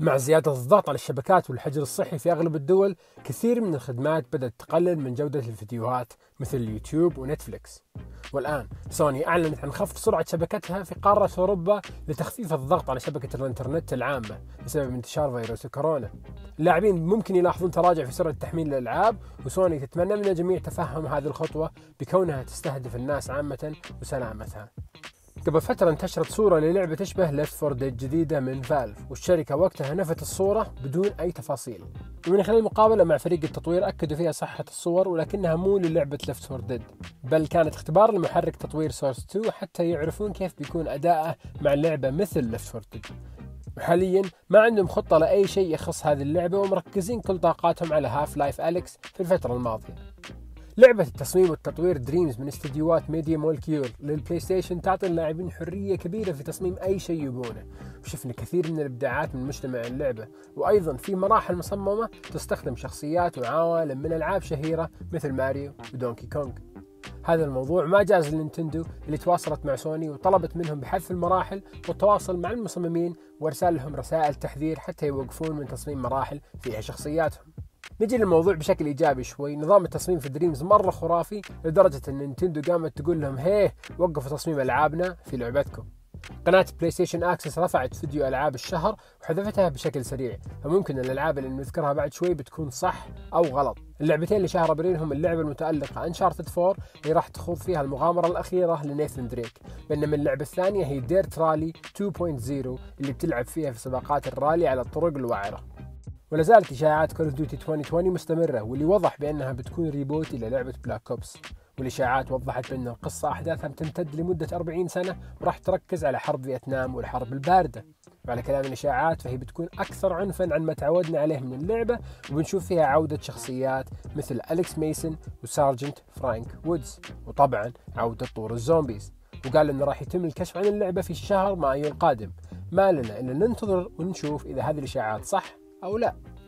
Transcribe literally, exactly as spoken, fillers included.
مع زيادة الضغط على الشبكات والحجر الصحي في أغلب الدول، كثير من الخدمات بدأت تقلل من جودة الفيديوهات مثل اليوتيوب ونتفليكس. والآن سوني أعلنت عن خفض سرعة شبكتها في قارة أوروبا لتخفيف الضغط على شبكة الإنترنت العامة بسبب انتشار فيروس كورونا. اللاعبين ممكن يلاحظون تراجع في سرعة تحميل الألعاب، وسوني تتمنى من الجميع تفهم هذه الخطوة بكونها تستهدف الناس عامة وسلامتها. قبل فترة انتشرت صورة للعبة تشبه ليفت فور ديد جديدة من فالف، والشركة وقتها نفت الصورة بدون أي تفاصيل، ومن خلال مقابلة مع فريق التطوير أكدوا فيها صحة الصور، ولكنها مو للعبة ليفت فور ديد، بل كانت اختبار لمحرك تطوير سورس تو حتى يعرفون كيف بيكون أداءه مع اللعبة مثل ليفت فور ديد. وحاليا ما عندهم خطة لأي شيء يخص هذه اللعبة، ومركزين كل طاقاتهم على هاف لايف أليكس في الفترة الماضية. لعبة التصميم والتطوير دريمز من استديوهات ميديا مولكيول للبلاي ستيشن تعطي اللاعبين حرية كبيرة في تصميم أي شيء يبونه، وشفنا كثير من الإبداعات من مجتمع اللعبة، وأيضا في مراحل مصممة تستخدم شخصيات وعوالم من ألعاب شهيرة مثل ماريو ودونكي كونغ. هذا الموضوع ما جاز لنينتندو اللي تواصلت مع سوني وطلبت منهم بحذف المراحل والتواصل مع المصممين وارسال لهم رسائل تحذير حتى يوقفون من تصميم مراحل فيها شخصياتهم. نجي للموضوع بشكل إيجابي شوي. نظام التصميم في دريمز مرة خرافي لدرجة أن نينتندو قامت تقول لهم هيه وقفوا تصميم ألعابنا في لعبتكم. قناة بلاي ستيشن أكسس رفعت فيديو ألعاب الشهر وحذفتها بشكل سريع، فممكن الألعاب اللي نذكرها بعد شوي بتكون صح أو غلط. اللعبتين اللي شهر أبريل هم اللعبة المتألقة أنشارتد فور اللي راح تخوض فيها المغامرة الأخيرة لنيثن دريك، بينما اللعبة الثانية هي ديرت رالي تو بوينت زيرو اللي بتلعب فيها في سباقات الرالي على الطرق الوعرة. ولا زالت إشاعات كول اوف ديوتي ألفين وعشرين مستمرة، واللي وضح بأنها بتكون ريبوت إلى لعبة بلاك أوبس، والإشاعات وضحت بأن القصة أحداثها بتمتد لمدة أربعين سنة وراح تركز على حرب فيتنام والحرب الباردة. وعلى كلام الإشاعات فهي بتكون أكثر عنفا عن ما تعودنا عليه من اللعبة، وبنشوف فيها عودة شخصيات مثل أليكس ميسون وسارجنت فرانك وودز، وطبعا عودة طور الزومبيز. وقال إنه راح يتم الكشف عن اللعبة في شهر مايو القادم. ما لنا إلا ننتظر ونشوف إذا هذه الإشاعات صح أو لا.